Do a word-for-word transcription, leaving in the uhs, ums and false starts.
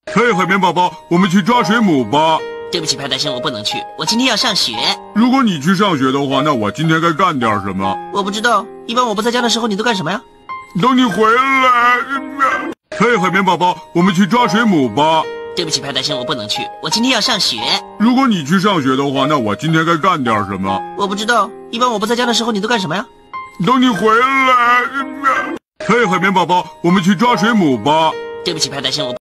嘿，海绵宝宝，我们去抓水母吧。 对不起，派大星，我不能去，我今天要上学。 如果你去上学的话，那我今天该干点什么？ 我不知道，一般我不在家的时候，你都干什么呀？ 等你回来。嘿，海绵宝宝，我们去抓水母吧。 对不起，派大星，我不能去，我今天要上学。 如果你去上学的话，那我今天该干点什么？ 我不知道，一般我不在家的时候，你都干什么呀？ 等你回来。嘿，海绵宝宝，我们去抓水母吧。 对不起，派大星，我。